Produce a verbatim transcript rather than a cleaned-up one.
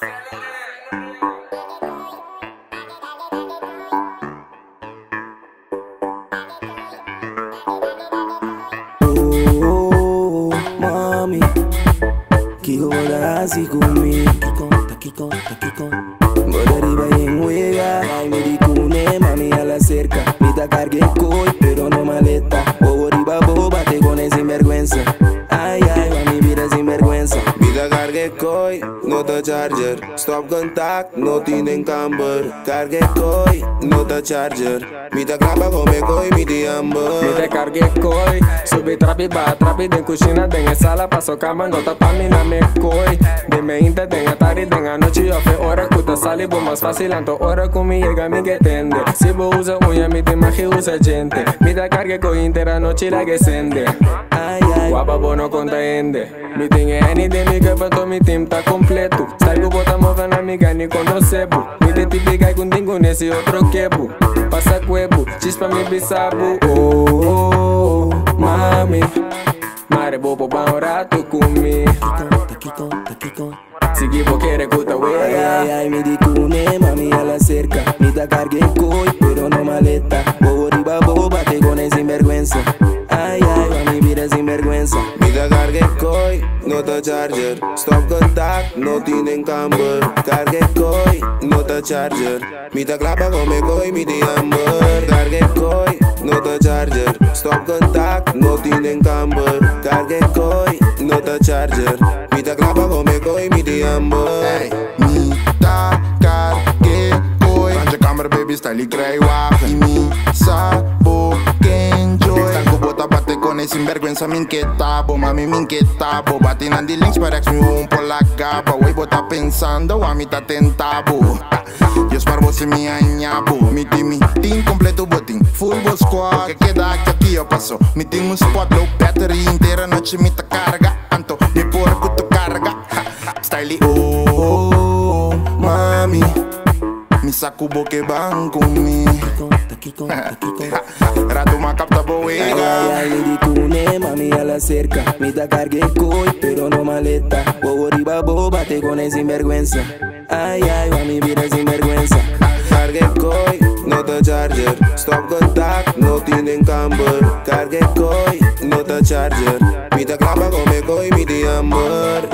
Oh, mami, Kiko así conmigo, Kiko, Kiko, Kiko. Voy arriba y en huega, ay me dicune, mami a la cerca. Mi ta cargue coy, pero no maleta. Bobo arriba, boba, te con sinvergüenza. Ay, ay, mami, vida sinvergüenza. Vida cargue coy, no te charger. Stop contact, no tienen camber. Cargue coy, no te charger. Mi ta graba come coy, mi ti amber. Mi te cargue coy, subi trapi ba trapi den cucina den sala paso cama nota pa mi na me coy. De me inte den atari den anoche yo fe hora kuta sali bo mais fácil anto hora com mi llega mi que tende. Si bo usa unha mi te magi usa gente. Mi te cargue coy intera noche la que sende. Ay, ay, Guapa bono conta ende. Mi tinha any de mi que todo mi team tá completo. Salgo bota mova na mi gani conocebo. Mi te tipica com dingo nesse outro quebo. Passa cuebo, chispa mi bisabu. Oh, oh, oh, mami. Mare bobo ba un rato comigo. Kiko, Kiko. Segui bo querer cuta Ay, wea. ay, ay, me dicune, mami a la cerca. Mi ta cargue coy, pero no maleta. Bobo arriba, boba, te con sinvergüenza. Ay, ay, mami, vida sinvergüenza. Mi ta cargue coy, no te charger. Stop contact, no tienen camber. Cargue coy, no te charger. Mi ta clapa come coy, mi ti amber. Cargue coy, no te charger. Stop contact, no tienen camber. Cargue coy, no te charger. Mi ta clapa come coy, mi ti amber. Mi ta cargue coy. Ranje kamer baby style ik krijg wagen. Y mi sabo que enjoy. Staan ko bota bate con esse sinvergüenza min que tabo. Mami min que tabo. Bati nan di links para ex mi un por la capa. Wey bota pensando a mi ta tentabo. Yo spar você mi añabo. Mi team, mi team completo botin. Full boss squad. Que queda que aqui eu passo. Mi team un spot low battery inteira noche mi ta carga. Anto mi por kutu carga. Style oh, oh, oh, mami. Mi saco boque van comigo. Kiko, Kiko. Rato ma capta Ay, boega. ay, me dicune, mami a la cerca. Mi ta cargue coy, pero no maleta. Bobo arriba, boba, te con sinvergüenza. Ay, ay, mami, vida sinvergüenza. Cargue coy, no te charger. Stop contact, no tienen camber. Cargue coy, no te charger. Mi ta clapa come coy, mi ti amber.